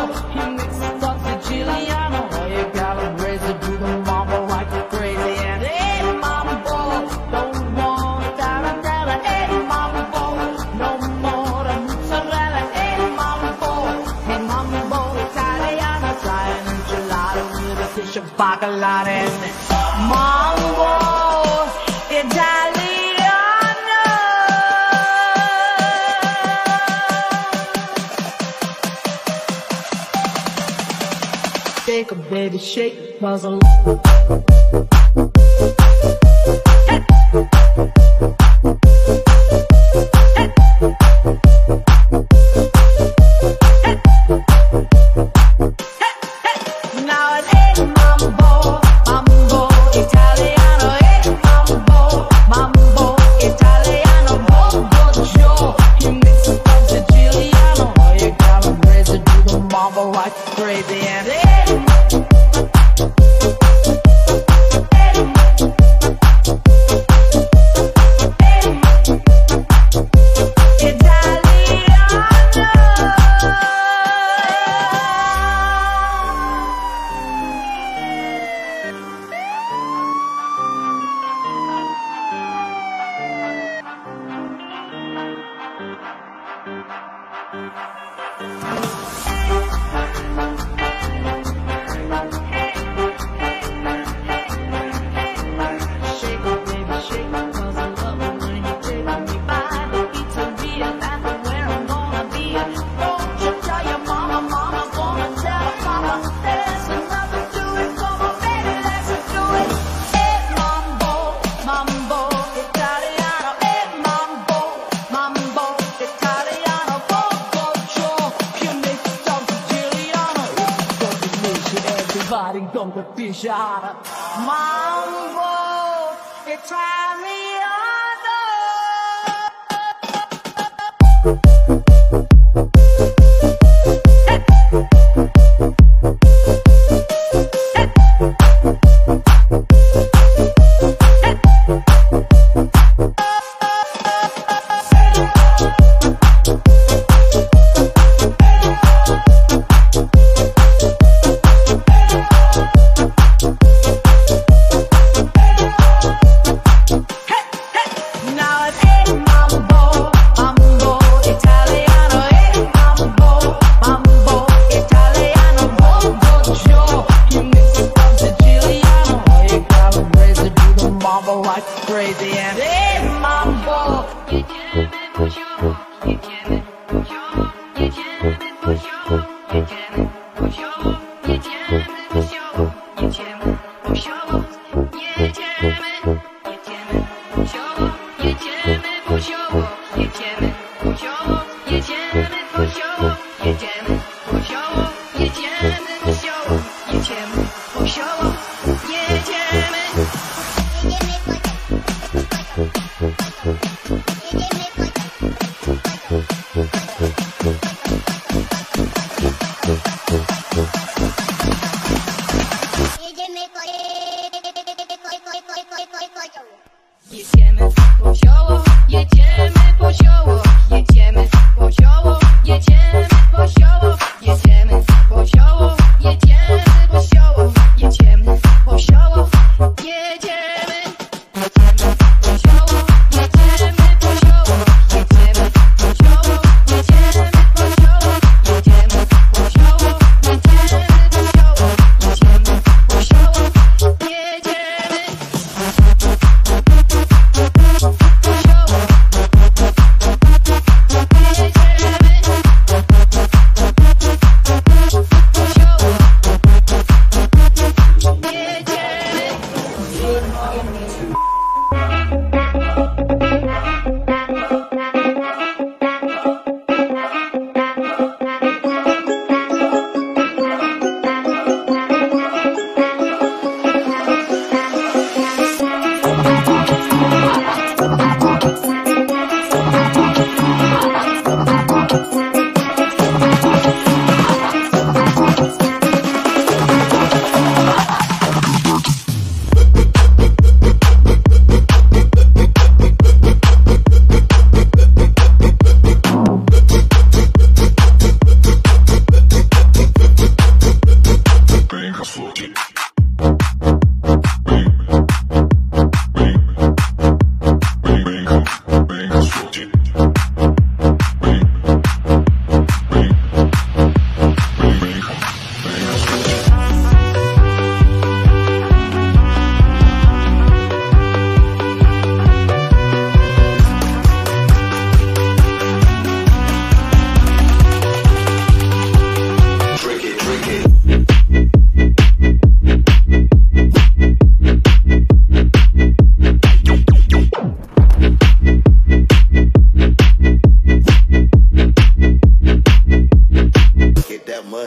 You mix it up Siciliano, oh, you Calabrese, do the mambo like you're crazy. And hey, mambo, don't want tarantella. Hey, mambo, no more the mozzarella. Hey, mambo, Italiano, try an enchilada with a fish of bacalao. And mambo, Italiano. Shake a baby, shake, puzzle. Now it ain't mambo, mambo Italiano, ain't mambo Italiano, bongo Joe. You mix it up Siciliano, oh, you Calabrese, do the mambo like crazy. And everybody gonna be shot up. Mambo like crazy. And hey, mambo, you jam it for sure, you jam it for sure, you jam it for sure, you jam it for sure, you jam it for sure, you jam it for sure, you jam it for sure, you jam it for sure, you jam it for sure, you jam it for sure, you jam it for sure, you jam it for sure, you jam it for sure, you jam it. Jedziemy po zioło, jedziemy po zioło, jedziemy po zioło, jedziemy po zioło, jedziemy po zioło.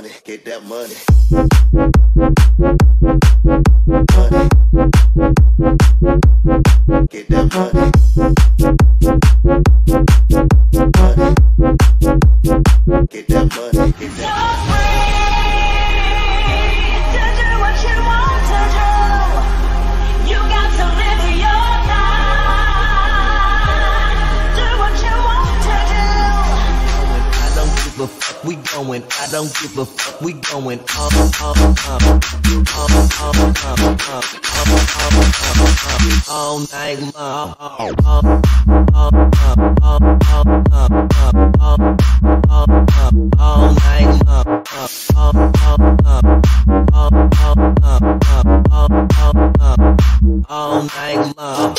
money, get that money. Get that money. Get that money. Get that money. To do what you want to do, you got to live your life. Do what you want to do. I don't give a fuck, we going. I don't give a fuck, we going. All night long. All night long. All night long.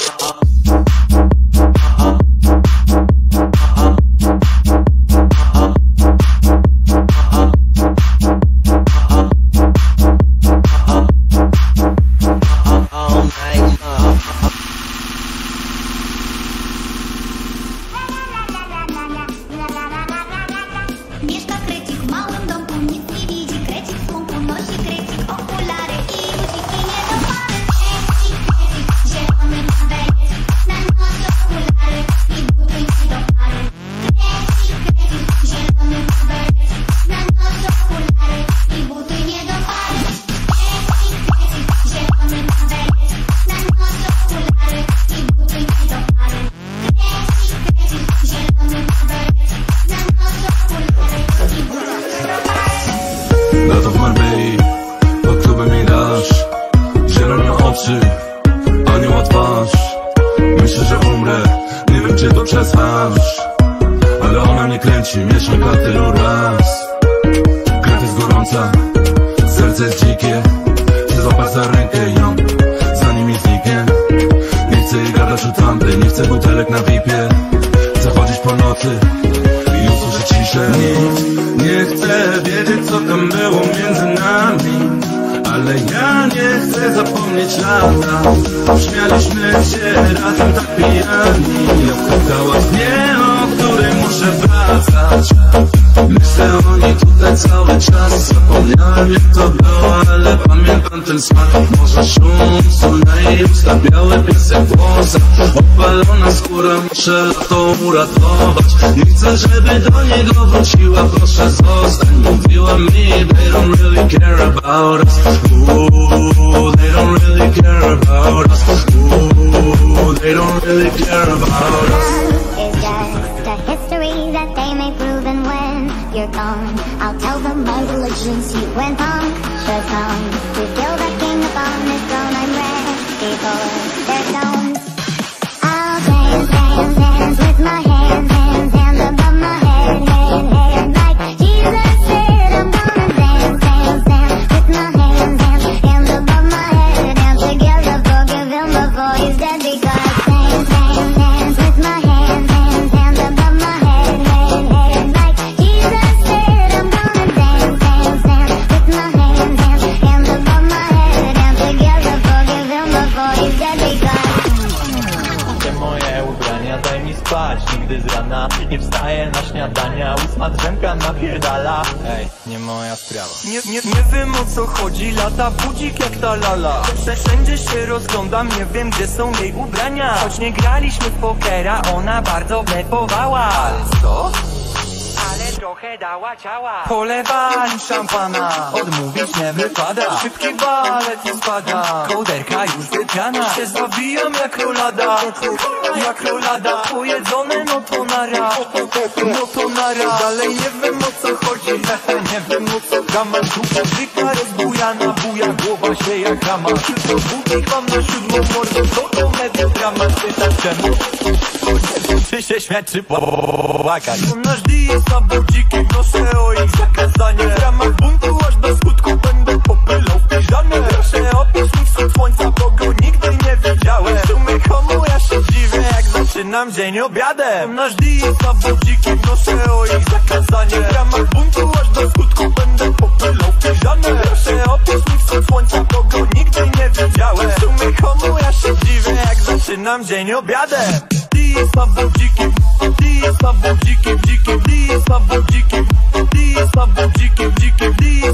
Mieszka krecik w małym domku, nic nie widzi. Krecik w kółku nosi krecik okulary i guziki niedopary. Krecik, krecik, zielony ma berecik, na nos okulary i buty niedopary. Krecik, krecik, zielony ma berecik, na nos okulary i buty niedopary. Krecik, krecik, zielony ma berecik, na nos okulary i buty niedopary. Krecik, krecik, zielony ma berecik, na nos okulary. Lato w Marbei, pod klubem mi dasz zielone oczy, anioła twarz. Myślę, że umrę, nie wiem, czy to przez hasz, ale ona mnie kręci, mieszanka tylu raz. Krew jest gorąca, serce jest dzikie. Chcę złapać za rękę ją, zanim mi zniknie. Nie chcę jej gadać o tamtej, nie chcę butelek na VIP-ie. Chcę chodzić po nocy i usłyszeć ciszę. Nie chcę wiedzieć, co tam było między nami, ale ja nie chcę zapomnieć lata. Śmialiśmy się razem tak pijani, opłakałaś mnie, o której muszę wracać. Myślę o niej tutaj cały czas. Zapomniałem, jak to było, ale pamiętam ten smak. Może szum, sól na jej usta, biały piesek w włosach, opalona skóra, muszę lato uratować. Nie chcę, żeby do niego wróciła, proszę zostań. Mówiła mi, they don't really care about us. Ooh, they don't really care about us. Ooh, they don't really care about us. It's just a history that they may prove, and when you're gone, I'll tell them my religion's you went on the throne. To kill the king upon his throne, I'm ready for their stones. I'll dance, dance, dance with my hands, hands, hands above my head, head, head. Like Jesus said, I'm gonna dance, dance, dance with my hands, hands, hands above my head. Dance together, forgive him before he's dead, because dance, dance, dance with my hands, hands, hands above my head, head, head. Like Jesus said, I'm gonna dance, dance, dance with my hands, hands, hands above my head. Dance together, forgive him before he's dead, because Te moje ubrania, daj mi spać. Nigdy z rana nie wstaję na śniadania. 8 drzemka napierdala. Ej, nie moja sprawa. Nie wiem, o co chodzi, lata budzik jak ta lala. Wszędzie się rozglądam, nie wiem, gdzie są jej ubrania. Choć nie graliśmy w pokera, ona bardzo blepowała. Ale co? Ale trochę dała ciała. Polewali szampana, odmówić nie wypada. Szybki balet nie spada, kołderka już wypiana. Się zawijam jak rolada, jak rolada. Pojedzone, no to nara, no to nara. Dalej nie wiem, o co chodzi, nie wiem, o co gama. Dupia zwykła rozbujana, buja głowa się jak rama. Tylko budzik mam na 7 mordę, to komedia drama. Pytasz czemu? Czy się śmiać, czy płakać? Nasz diet na budziki, proszę o ich zakazanie. W ramach buntu aż do skutku będę popylał w piżamie. Proszę opisz mi wschód słońca, bo go nigdy nie widziałem. W sumie komu ja się dziwię, jak zaczynam dzień obiadem. Nasz diet na budziki, proszę o ich zakazanie. W ramach buntu aż do skutku będę popylał w piżamie. Proszę opisz mi wschód słońca, bo go nigdy nie widziałem. W sumie komu ja się dziwię, jak zaczynam dzień obiadem. Diet na budziki, diet na budziki, dziki, diet na budziki, diet na budziki, dziki, diet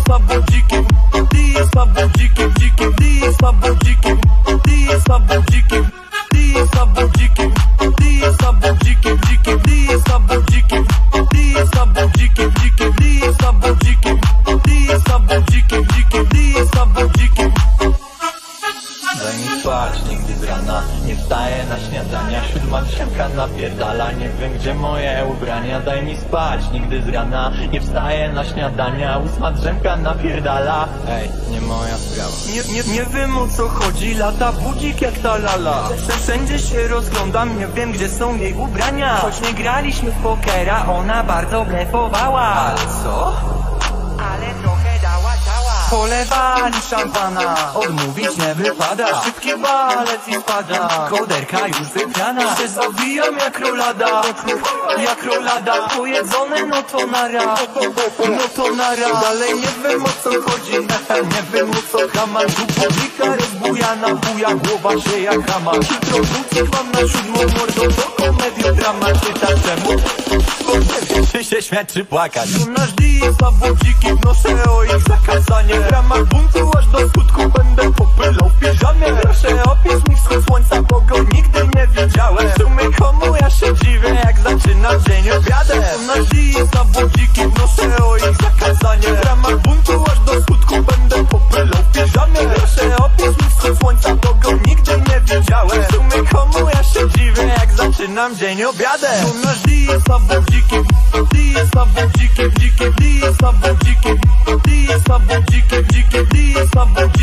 spać nigdy z rana. Nie wstaję na śniadania, 8 drzemka napierdala. Ej, nie moja sprawa. Nie wiem o co chodzi, lata budzik jak ta lala. Wszędzie się rozglądam, nie wiem gdzie są jej ubrania. Choć nie graliśmy w pokera, ona bardzo blefowała. Ale co? Ale trochę dała ciała. Polewali szampana, odmówić nie wypada. Szybki walec i spada, koderka już wypiana. Się zawijam jak rolada, jak rolada. Pojedzone no to nara, no to nara. Dalej nie wiem o co chodzi, nie wiem o co chama. Tu publika rozbujana, buja głowa się jak hama. Jutro rzuci wam na 7 mordo, to komediodrama. Czyta czemu? Czy się śmiać czy płakać? Tu nasz dis na budziki, wnoszę o ich zakazanie. W ramach buntu aż do skutku będę popylał w piżamie. Proszę opisz mi wschód słońca, bo go nigdy nie widziałem. W sumie komu ja się dziwię, jak zaczynam dzień obiadem. Tu nasz dis na budziki, wnoszę o ich zakazanie. W ramach buntu aż do skutku będę popylał w piżamie. Proszę opisz mi wschód słońca, bo go nigdy nie widziałem. W sumie komu ja się dziwię, jak zaczynam dzień obiadem. Tu nasz dis na budziki, dis na budziki, dziki, dis na budziki, dis na budziki, dziki, dis na budziki.